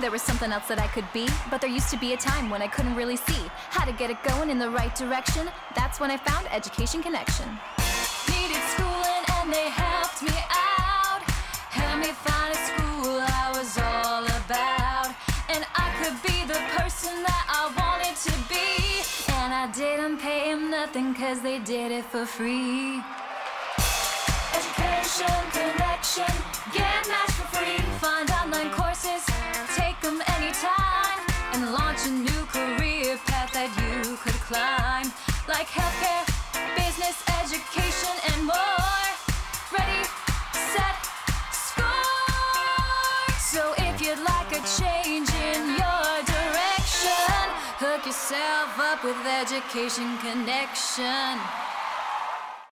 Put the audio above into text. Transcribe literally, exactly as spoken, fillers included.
there was something else that I could be, but there used to be a time when I couldn't really see how to get it going in the right direction. That's when I found Education Connection. Needed schooling and they helped me out, helped me find a school I was all about, and I could be the person that I wanted to be, and I didn't pay them nothing cause they did it for free. Education Connection, get matched for free. Find online courses, take them anytime, and launch a new career path that you could climb, like healthcare, business, education, and more. Ready, set, score! So if you'd like a change in your direction, hook yourself up with Education Connection.